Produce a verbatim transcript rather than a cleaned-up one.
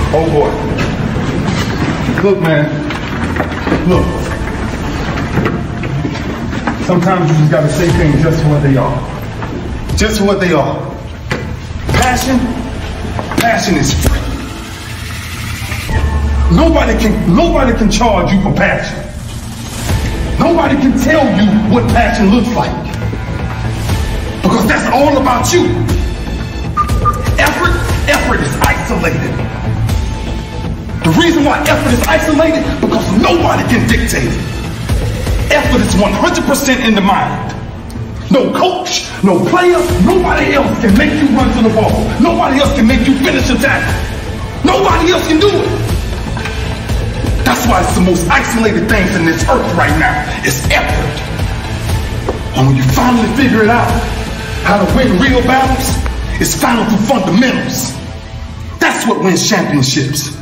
Oh boy. Look, man. Look. Sometimes you just gotta say things just for what they are. Just for what they are. Passion, passion is free. Nobody can, nobody can charge you for passion. Nobody can tell you what passion looks like. Because that's all about you. Effort, effort is isolated. The reason why effort is isolated, because nobody can dictate it. Effort is one hundred percent in the mind. No coach, no player, nobody else can make you run to the ball. Nobody else can make you finish a tackle. Nobody else can do it. That's why it's the most isolated things in this earth right now. It's effort. And when you finally figure it out, how to win real battles, it's found through fundamentals. That's what wins championships.